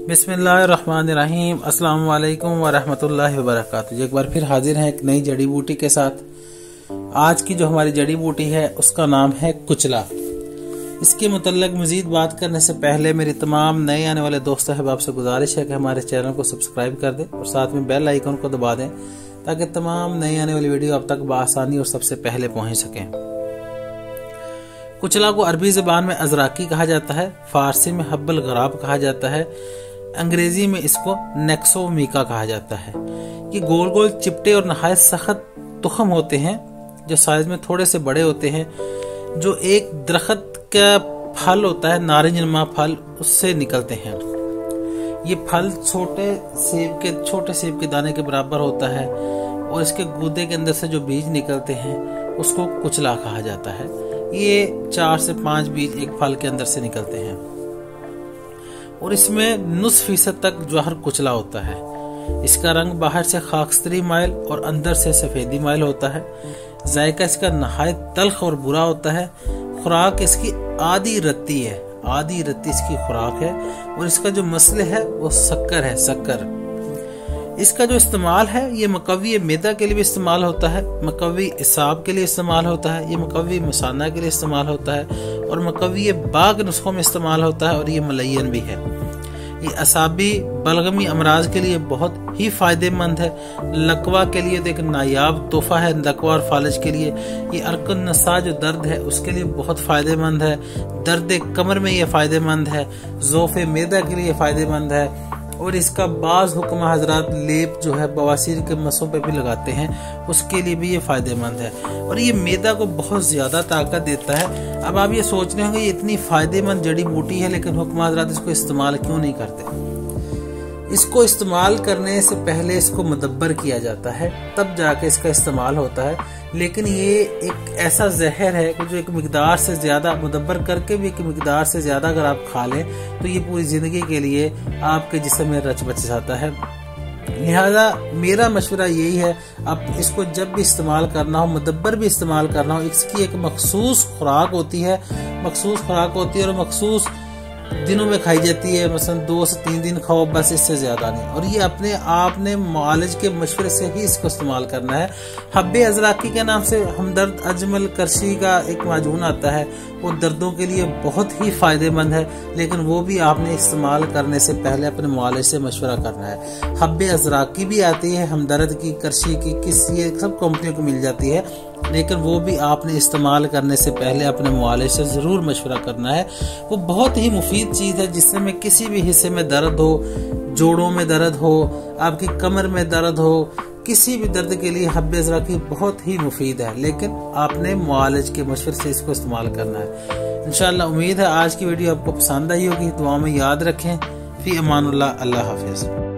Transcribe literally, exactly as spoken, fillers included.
बिस्मिल्लाहिर्रहमानिर्रहीम। अस्सलाम वालेकुम वरहमतुल्लाहि वबरकातुहू। एक बार फिर हाजिर हैं एक नई जड़ी बूटी के साथ। आज की जो हमारी जड़ी बूटी है उसका नाम है कुचला। इसके मुतल्लिक मजीद बात करने से पहले मेरी तमाम नए आने वाले दोस्तों अहबाब से गुजारिश है कि हमारे चैनल को सब्सक्राइब कर दें और साथ में बेल आइकन को दबा दें ताकि तमाम नई आने वाली वीडियो अब तक बआसानी और सबसे पहले पहुंच सकें। कुचला को अरबी ज़बान में अजराकी कहा जाता है, फारसी में हब्बल गराब कहा जाता है, अंग्रेजी में इसको नेक्सोमीका कहा जाता है। ये गोल गोल चिपटे और नहायत सख्त तुखम होते हैं जो साइज में थोड़े से बड़े होते हैं, जो एक दरख्त का फल होता है नारंजनुमा फल, उससे निकलते हैं। ये फल छोटे सेब के छोटे सेब के दाने के बराबर होता है और इसके गूदे के अंदर से जो बीज निकलते हैं उसको कुचला कहा जाता है। ये चार से पांच बीज एक फल के अंदर से निकलते हैं और इसमें नुस फीसद तक जवाहर कुचला होता है। इसका रंग बाहर से खाकस्तरी माइल और अंदर से सफेदी माइल होता है। जायका इसका नहायत तल्ख और बुरा होता है। खुराक इसकी आधी रत्ती है, आधी रत्ती इसकी खुराक है और इसका जो मसले है वो शक्कर है, शक्कर। इसका जो इस्तेमाल है ये मकवी मैदा के लिए भी इस्तेमाल होता है, मकवी इसाब के लिए इस्तेमाल होता है, ये मकवी मसाना के लिए इस्तेमाल होता है और मकवी बाग नुस्खों में इस्तेमाल होता है और ये मलयन भी है। ये असाबी बलगमी अमराज के लिए बहुत ही फायदेमंद है। लकवा के लिए एक नायाब तोहफा है, लकवा और फालज के लिए। ये अरकन नसा जो दर्द है उसके लिए बहुत फायदेमंद है। दर्द कमर में ये फायदेमंद है, ज़ोफ़े मैदा के लिए फायदेमंद है और इसका बाज हुक्म हजरात लेप जो है बवासीर के मसों पे भी लगाते हैं, उसके लिए भी ये फायदेमंद है और ये मैदा को बहुत ज्यादा ताकत देता है। अब आप ये सोच रहे होंगे ये इतनी फायदेमंद जड़ी बूटी है लेकिन हुक्म हजरात इसको इस्तेमाल क्यों नहीं करते। इसको इस्तेमाल करने से पहले इसको मुदब्बर किया जाता है, तब जाके इसका इस्तेमाल होता है। लेकिन ये एक ऐसा जहर है कि जो एक मिकदार से ज्यादा मुदब्बर करके भी एक मिकदार से ज्यादा अगर आप खा लें तो ये पूरी जिंदगी के लिए आपके जिस्म में रच बच जाता है। लिहाजा मेरा मशवरा यही है, आप इसको जब भी इस्तेमाल करना हो, मुदब्बर भी इस्तेमाल करना हो, इसकी एक मखसूस खुराक होती है, मखसूस खुराक होती है और मखसूस दिनों में खाई जाती है। मसलन दो से तीन दिन खाओ बस, इससे ज्यादा नहीं। और ये अपने आपने मुआलिज के मशवरे से ही इसको इस्तेमाल करना है। हब्बे अजराकी के नाम से हमदर्द अजमल करशी का एक माजून आता है, वो दर्दों के लिए बहुत ही फायदेमंद है, लेकिन वो भी आपने इस्तेमाल करने से पहले अपने मुआलिज से मशवरा करना है। हब्बे अजराकी भी आती है, हमदर्द की, करशी की, किस ये सब कंपनियों को मिल जाती है, लेकिन वो भी आपने इस्तेमाल करने से पहले अपने मुआलिज से जरूर मशवरा करना है। वो बहुत ही मुफीद चीज है जिससे में किसी भी हिस्से में दर्द हो, जोड़ों में दर्द हो, आपकी कमर में दर्द हो, किसी भी दर्द के लिए हब्बे अजराकी बहुत ही मुफीद है, लेकिन आपने मुआलिज के मशवरे से इसको इस्तेमाल करना है। इंशाअल्लाह उम्मीद है आज की वीडियो आपको पसंद आई होगी। दुआ में याद रखें। फी अमानुल्लाह, अल्लाह हाफिज।